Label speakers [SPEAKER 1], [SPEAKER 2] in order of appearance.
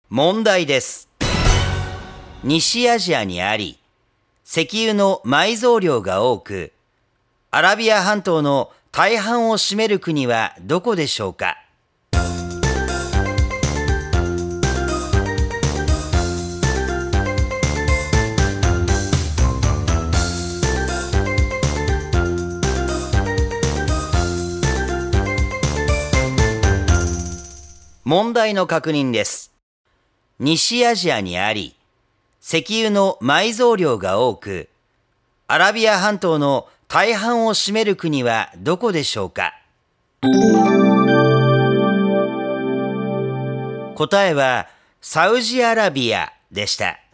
[SPEAKER 1] 問題です。西アジアにあり、石油の埋蔵量が多く、アラビア半島の大半を占める国はどこでしょうか？問題の確認です。西アジアにあり、石油の埋蔵量が多く、アラビア半島の大半を占める国はどこでしょうか？答えはサウジアラビアでした。